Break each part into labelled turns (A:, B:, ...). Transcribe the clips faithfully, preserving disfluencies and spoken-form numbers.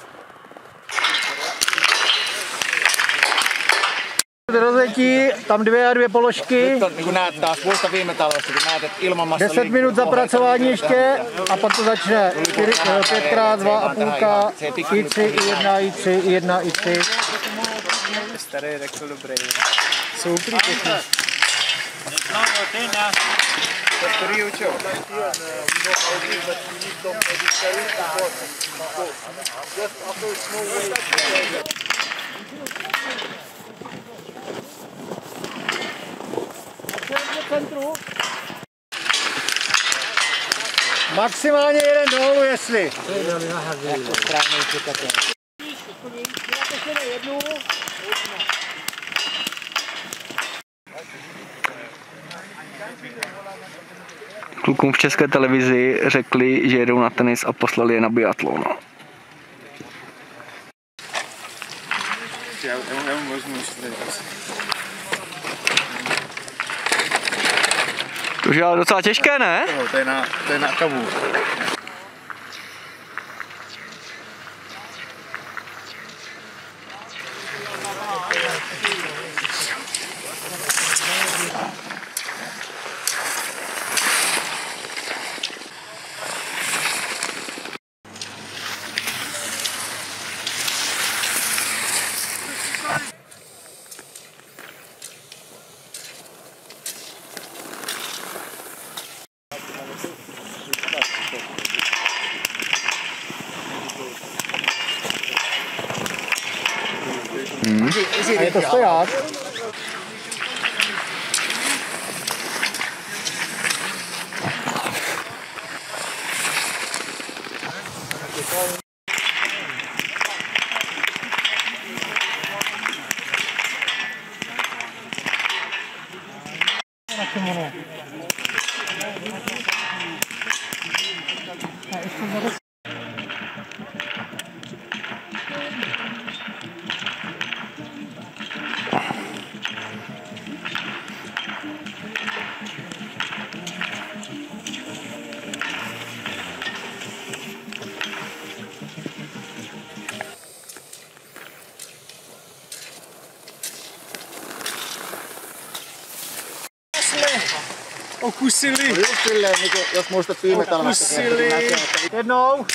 A: Rozjetí, tam dvě a dvě položky. deset minut zapracování ještě a pak to začne pětkrát, dva a půlka, i tři, i jedna, i tři, i jedna, i tři.
B: Starý řekl dobrý. Jsou úplný techniky. Který učil?
A: Maximálně jeden dolů, jestli.
C: Klukům v České televizi řekli, že jedou na tenis a poslali je na biatlon.
B: Já nemám možnost.
C: To už je ale docela těžké, ne?
B: No, to je na, to je na kavu.
A: Hmm. A je to stoják.
B: Okusili.
A: Silleen, jos muistat viime talvesta. Jednou.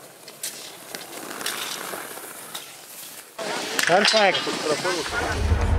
A: Perfect.